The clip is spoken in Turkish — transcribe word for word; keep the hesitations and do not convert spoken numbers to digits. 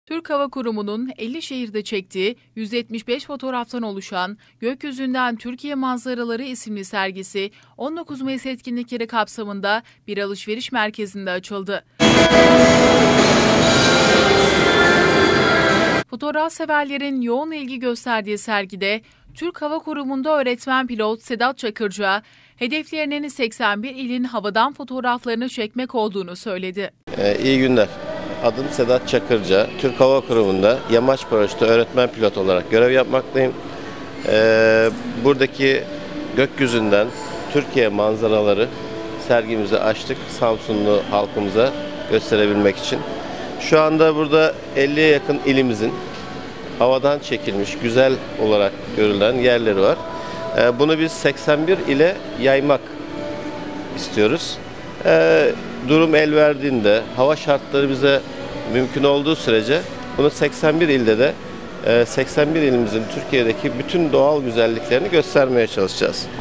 Türk Hava Kurumu'nun elli şehirde çektiği yüz yetmiş beş fotoğraftan oluşan Gökyüzünden Türkiye Manzaraları isimli sergisi on dokuz Mayıs etkinlikleri kapsamında bir alışveriş merkezinde açıldı. Fotoğraf severlerin yoğun ilgi gösterdiği sergide Türk Hava Kurumu'nda öğretmen pilot Sedat Çakırca, hedeflerinin seksen bir ilin havadan fotoğraflarını çekmek olduğunu söyledi. Ee, iyi günler. Adım Sedat Çakırca. Türk Hava Kurumu'nda yamaç paraşütü öğretmen pilot olarak görev yapmaktayım. Ee, buradaki gökyüzünden Türkiye manzaraları sergimizi açtık Samsunlu halkımıza gösterebilmek için. Şu anda burada elliye yakın ilimizin havadan çekilmiş güzel olarak görülen yerleri var. Ee, bunu biz seksen bir ile yaymak istiyoruz. Ee, durum el verdiğinde, hava şartları bize mümkün olduğu sürece bunu seksen bir ilde de seksen bir ilimizin Türkiye'deki bütün doğal güzelliklerini göstermeye çalışacağız.